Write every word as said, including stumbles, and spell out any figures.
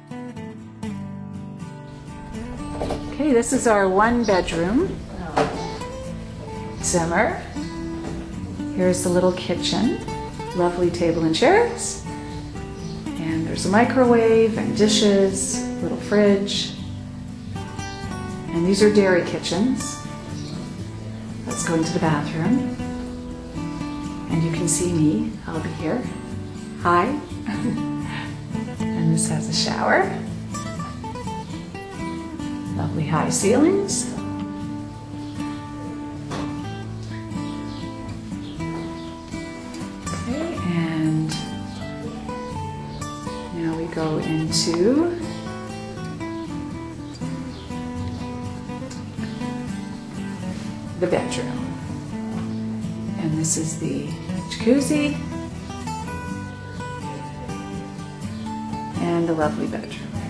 Okay, this is our one bedroom. Zimmer. Here's the little kitchen. Lovely table and chairs. And there's a microwave and dishes, little fridge. And these are dairy kitchens. Let's go into the bathroom. And you can see me, I'll be here. Hi. And this has a shower. Lovely high ceilings. Okay, and now we go into the bedroom. And this is the jacuzzi and the lovely bedroom.